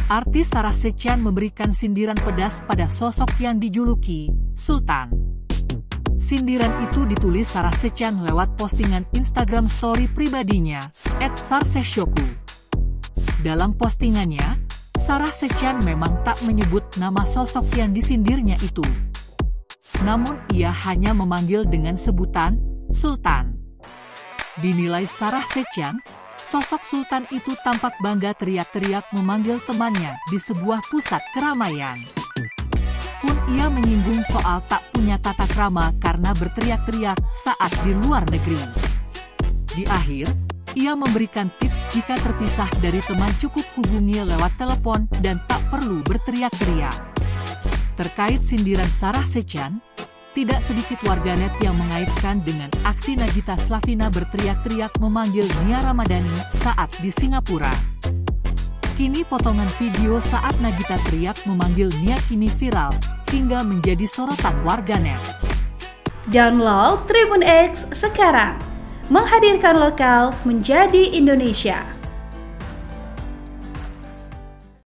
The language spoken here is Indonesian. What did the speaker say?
Artis Sarah Sechan memberikan sindiran pedas pada sosok yang dijuluki Sultan. Sindiran itu ditulis Sarah Sechan lewat postingan Instagram story pribadinya @sarseshoku. Dalam postingannya, Sarah Sechan memang tak menyebut nama sosok yang disindirnya itu. Namun ia hanya memanggil dengan sebutan Sultan. Dinilai Sarah Sechan, sosok Sultan itu tampak bangga teriak-teriak memanggil temannya di sebuah pusat keramaian. Pun ia menyinggung soal tak punya tata krama karena berteriak-teriak saat di luar negeri. Di akhir, ia memberikan tips jika terpisah dari teman cukup hubungi lewat telepon dan tak perlu berteriak-teriak. Terkait sindiran Sarah Sechan, tidak sedikit warganet yang mengaitkan dengan aksi Nagita Slavina berteriak-teriak memanggil Nia Ramadhani saat di Singapura. Kini potongan video saat Nagita teriak memanggil Nia kini viral hingga menjadi sorotan warganet. Download Tribun X sekarang, menghadirkan lokal menjadi Indonesia.